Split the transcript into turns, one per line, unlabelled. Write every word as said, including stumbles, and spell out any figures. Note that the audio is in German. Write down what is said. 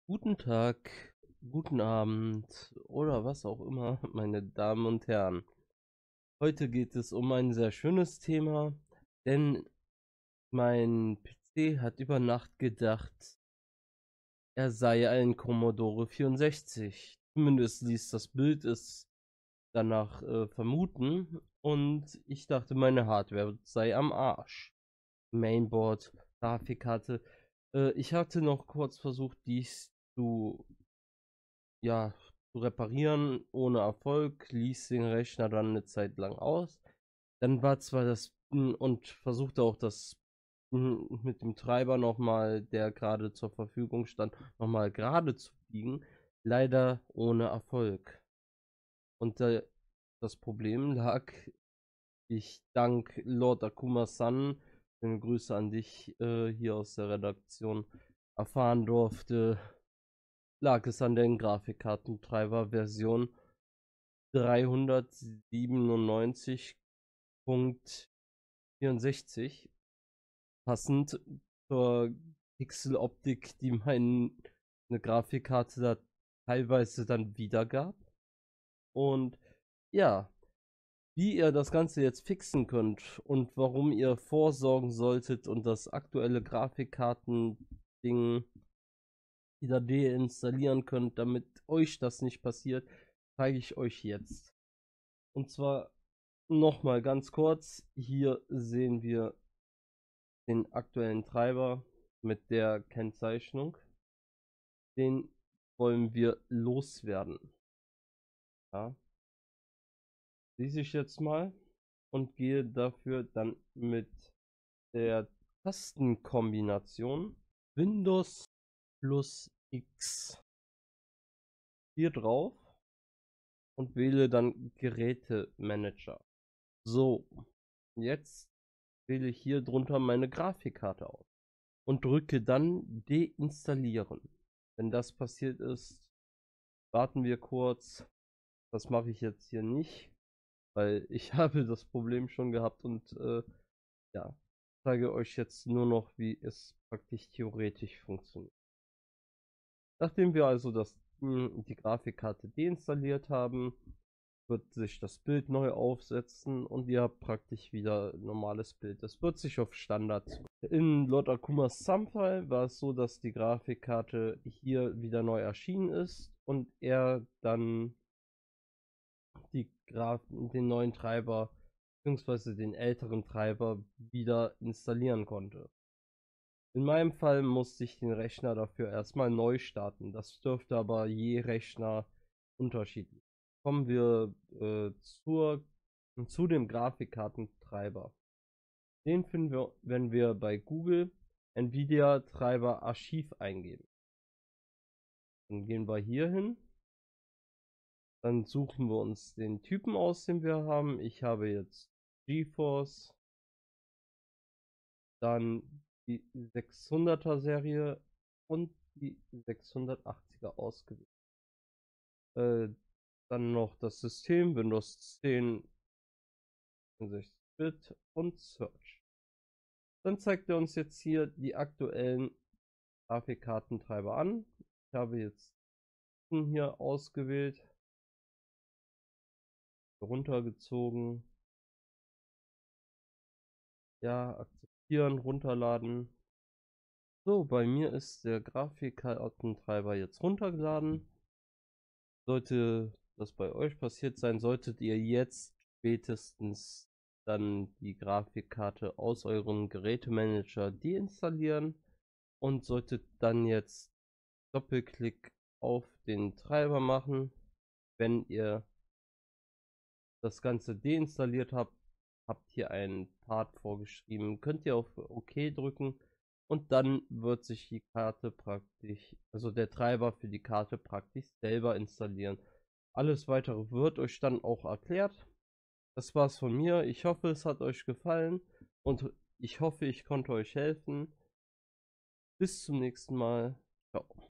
Guten Tag, guten Abend oder was auch immer, meine Damen und Herren. Heute geht es um ein sehr schönes Thema, denn mein P C hat über Nacht gedacht, er sei ein Commodore vierundsechzig. Zumindest ließ das Bild es danach äh, vermuten und ich dachte, meine Hardware sei am Arsch. Mainboard, Grafikkarte. Äh, ich hatte noch kurz versucht, dies zu ja, zu reparieren, ohne Erfolg, ließ den Rechner dann eine Zeit lang aus. Dann war zwar das hm, und versuchte auch das hm, mit dem Treiber nochmal, der gerade zur Verfügung stand, nochmal gerade zu biegen, leider ohne Erfolg. Und äh, das Problem lag, ich dank Lord Akuma-san, schöne Grüße an dich äh, hier aus der Redaktion, erfahren durfte, lag es an den Grafikkartentreiber-Version dreihundertsiebenundneunzig Punkt vierundsechzig, passend zur Pixeloptik, die meine Grafikkarte da teilweise dann wiedergab. Und ja, wie ihr das Ganze jetzt fixen könnt und warum ihr vorsorgen solltet und das aktuelle Grafikkarten-Ding wieder deinstallieren könnt, damit euch das nicht passiert, zeige ich euch jetzt. Und zwar nochmal ganz kurz, hier sehen wir den aktuellen Treiber mit der Kennzeichnung. Den wollen wir loswerden. Ja. Lese ich jetzt mal und gehe dafür dann mit der Tastenkombination Windows plus X hier drauf und wähle dann Gerätemanager. So, jetzt wähle ich hier drunter meine Grafikkarte aus und drücke dann deinstallieren. Wenn das passiert ist, warten wir kurz. Das mache ich jetzt hier nicht, weil ich habe das Problem schon gehabt und äh, ja, zeige euch jetzt nur noch, wie es praktisch theoretisch funktioniert. Nachdem wir also das, die Grafikkarte deinstalliert haben, wird sich das Bild neu aufsetzen und ihr habt praktisch wieder ein normales Bild. Das wird sich auf Standard. In Lord Akumas Sam-Fall war es so, dass die Grafikkarte hier wieder neu erschienen ist und er dann die Graf den neuen Treiber bzw. den älteren Treiber wieder installieren konnte. In meinem Fall musste ich den Rechner dafür erstmal neu starten. Das dürfte aber je Rechner unterschiedlich. Kommen wir äh, zur, zu dem Grafikkartentreiber. Den finden wir, wenn wir bei Google Nvidia Treiber Archiv eingeben. Dann gehen wir hier hin. Dann suchen wir uns den Typen aus, den wir haben. Ich habe jetzt GeForce. Dann die sechshunderter Serie und die sechshundertachtziger ausgewählt. Äh, dann noch das System, Windows zehn, sechzig Bit und Search. Dann zeigt er uns jetzt hier die aktuellen Grafikkartentreiber an. Ich habe jetzt hier ausgewählt, runtergezogen, ja, akzeptieren, runterladen. So, bei mir ist der Grafikkartentreiber jetzt runtergeladen. Sollte das bei euch passiert sein, solltet ihr jetzt spätestens dann die Grafikkarte aus eurem Gerätemanager deinstallieren und solltet dann jetzt Doppelklick auf den Treiber machen. Wenn ihr das Ganze deinstalliert habt, habt hier einen Part vorgeschrieben, könnt ihr auf OK drücken und dann wird sich die Karte praktisch, also der Treiber für die Karte praktisch selber installieren. Alles weitere wird euch dann auch erklärt. Das war's von mir. Ich hoffe, es hat euch gefallen und ich hoffe, ich konnte euch helfen. Bis zum nächsten Mal. Ciao.